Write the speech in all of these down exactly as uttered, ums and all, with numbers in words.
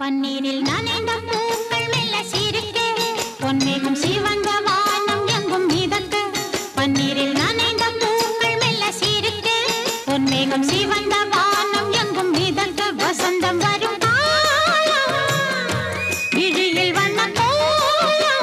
பன்னீரில் நனைந்த பூக்கள் மெல்ல சிரிக்க, பொன்மேகம் சிவந்த வானம் எங்கும் மிதக்க. பன்னீரில் நனைந்த பூக்கள் மெல்ல சிரிக்க, பொன்மேகம் சிவந்த வானம் எங்கும் மிதக்க. வசந்தம் வரும் காலம், விழியில் வண்ண கோலம்.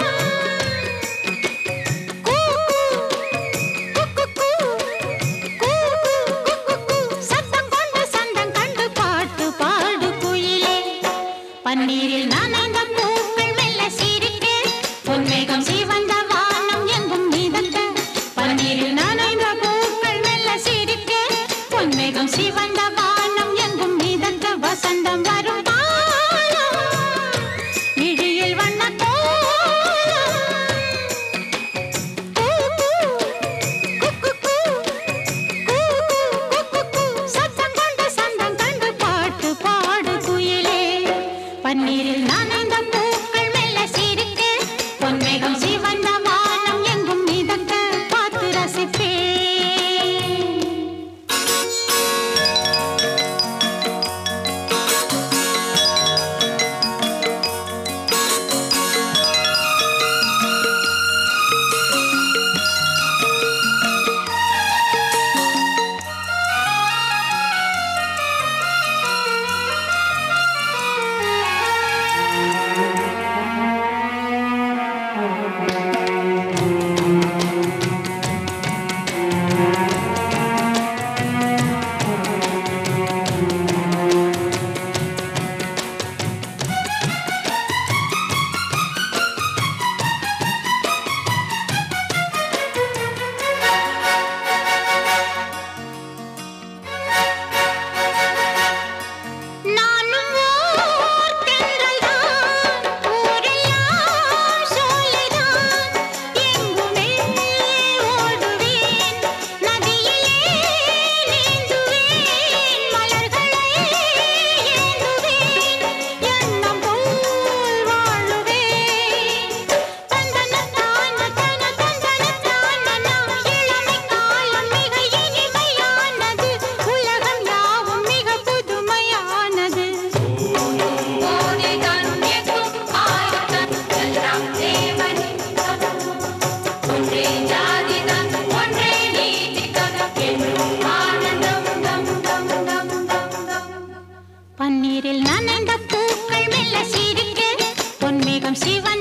கூ கூ கூ கூ கூ கூ சத்தம் கொண்டு சந்தம் கண்டு பாட்டு பாடு குயிலே. பன்னீரில் நனைந்த பூக்கள் மெல்ல சிரிக்க, பொன்மேகம் சிவந்த வானம் எங்கும் மிதக்க. பன்னீரில் நனைந்த பூக்கள் மெல்ல சிரிக்க, பொன்மேகம் சிவந்த வானம் எங்கும் மிதக்க. வசந்தம் வரும் காலம், விழியில் வண்ண கோலம். கூ கூ கூ கூ கூ கூ கூ சத்தம் கொண்டு சந்தம் கண்டு பாட்டு பாடு குயிலே. பன்னீரில் நனைந்த பூக்கள் மெல்ல சிரிக்க, பொன்மேகம் சிவந்த வானம் எங்கும் மிதக்க. பார்த்து ரசிப்பேன். நானும் ஓர் தென்றல்தான், ஊரெல்லாம் சோலைதான். எங்குமே ஓடுவேன், நதியிலே நீந்துவேன். மலர்களை ஏந்துவேன், எண்ணம் போல் வாழுவேன். தந்தனத்தான தன தந்தனத்தான இளமை காலம் மிக இனிமையானது. உலகம் யாவும் மிக புதுமையானது. கோடி கண்ணியக்கும் ஆயத்தன் எல்லாம் தேவனின் கதம். ஒன்றே ஜாதிதான், ஒன்றே நீதிதான் என்றும் ஆனந்தம் தம் தம் தம் தம் தம். பன்னீரில் நனைந்த பூக்கள் மெல்ல சிரிக்க, பொன்மேகம் சிவந்த